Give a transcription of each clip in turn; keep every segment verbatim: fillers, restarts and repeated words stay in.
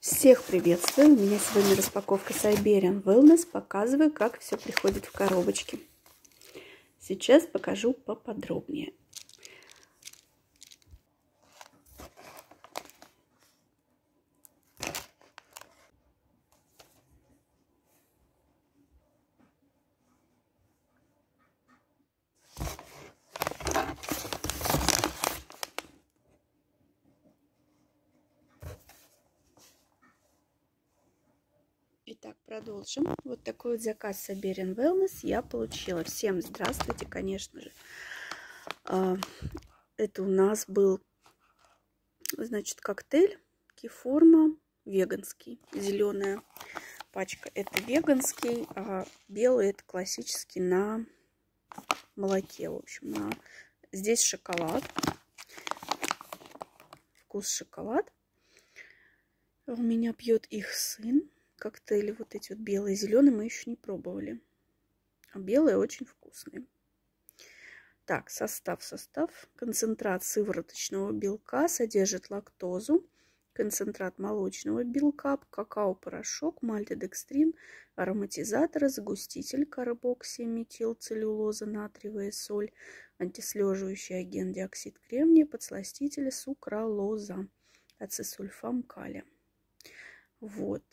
Всех приветствую! У меня сегодня распаковка Siberian Wellness. Показываю, как все приходит в коробочке. Сейчас покажу поподробнее. Итак, продолжим. Вот такой вот заказ Siberian Wellness я получила. Всем здравствуйте, конечно же. Это у нас был, значит, коктейль Киформа веганский. Зеленая пачка — это веганский, а белый — это классический на молоке. В общем, на... здесь шоколад. Вкус шоколад. У меня пьет их сын. Коктейли вот эти вот белые и зеленые мы еще не пробовали. А белые очень вкусные. Так, состав, состав. Концентрат сывороточного белка содержит лактозу, концентрат молочного белка, какао-порошок, мальтодекстрин, ароматизаторы, загуститель, карбоксиметилцеллюлоза, натриевая соль, антислеживающий агент диоксид кремния, подсластители, сукралоза, ацетсульфам калия. Вот.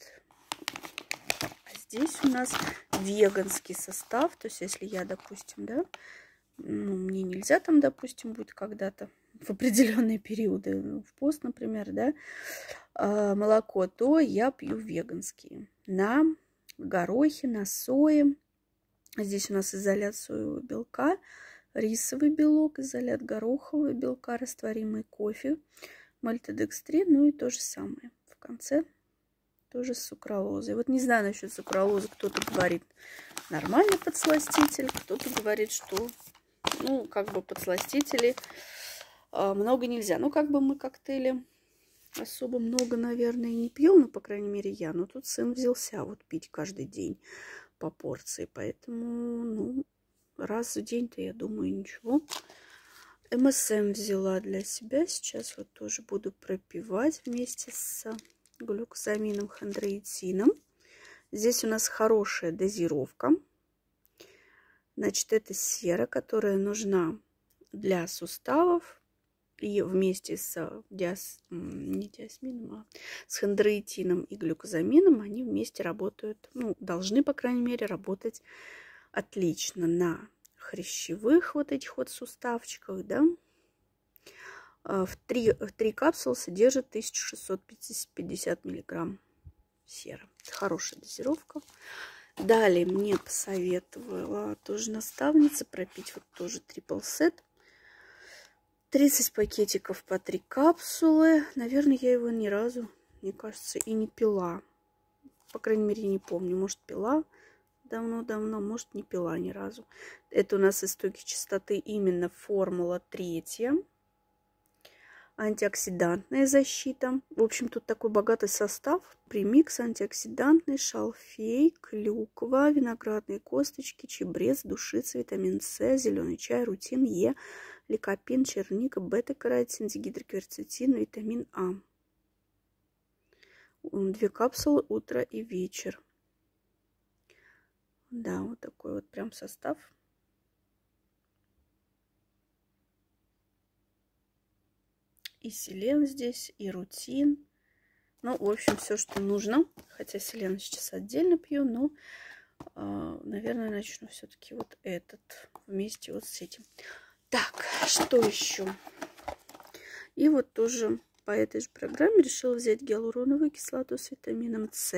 Здесь у нас веганский состав, то есть если я, допустим, да, ну, мне нельзя там, допустим, будет когда-то в определенные периоды, ну, в пост, например, да, э, молоко, то я пью веганские на горохе, на сое. Здесь у нас изолят соевого белка, рисовый белок, изолят горохового белка, растворимый кофе, мальтодекстрин, ну и то же самое в конце. Тоже с сукралозой. Вот не знаю насчет сукралозы. Кто-то говорит нормальный подсластитель, кто-то говорит, что ну, как бы подсластителей э, много нельзя. Ну, как бы мы коктейли особо много, наверное, не пьем, ну, по крайней мере, я. Но тут сын взялся вот пить каждый день по порции. Поэтому, ну, раз в день-то, я думаю, ничего. эм эс эм взяла для себя. Сейчас вот тоже буду пропивать вместе с глюкозамином, хондроитином. Здесь у нас хорошая дозировка. Значит, это сера, которая нужна для суставов. И вместе с, диас, не диасмином, а с хондроитином и глюкозамином они вместе работают, ну, должны, по крайней мере, работать отлично на хрящевых вот этих вот суставчиках, да. В три, в три капсулы содержит тысяча шестьсот пятьдесят миллиграмм серы. Хорошая дозировка. Далее мне посоветовала тоже наставница пропить вот тоже трипл сет. тридцать пакетиков по три капсулы. Наверное, я его ни разу, мне кажется, и не пила. По крайней мере, не помню. Может, пила давно-давно, может, не пила ни разу. Это у нас истоки чистоты именно формула третья. Антиоксидантная защита. В общем, тут такой богатый состав. Премикс антиоксидантный, шалфей, клюква, виноградные косточки, чабрец, душица, витамин С, зеленый чай, рутин, Е, ликопин, черника, бета-каротин, дигидрокверцетин, витамин А. Две капсулы утро и вечер. Да, вот такой вот прям состав. И селен здесь, и рутин. Ну, в общем, все, что нужно. Хотя селен сейчас отдельно пью, но, э, наверное, начну все-таки вот этот вместе вот с этим. Так, что еще? И вот тоже по этой же программе решила взять гиалуроновую кислоту с витамином С.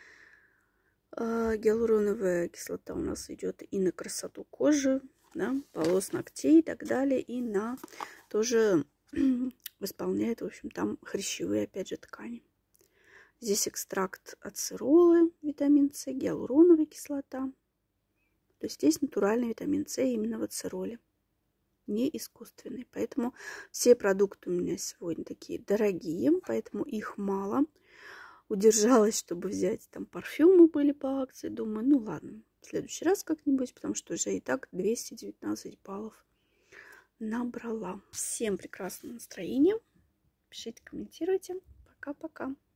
Э, гиалуроновая кислота у нас идет и на красоту кожи, да, волос, ногтей и так далее, и на тоже восполняет, в общем, там хрящевые, опять же, ткани. Здесь экстракт ацеролы, витамин С, гиалуроновая кислота. То есть здесь натуральный витамин С именно в ацероле, не искусственный. Поэтому все продукты у меня сегодня такие дорогие, поэтому их мало. Удержалась, чтобы взять, там парфюмы были по акции. Думаю, ну ладно, в следующий раз как-нибудь, потому что уже и так двести девятнадцать баллов набрала. Всем прекрасного настроения. Пишите, комментируйте. Пока-пока.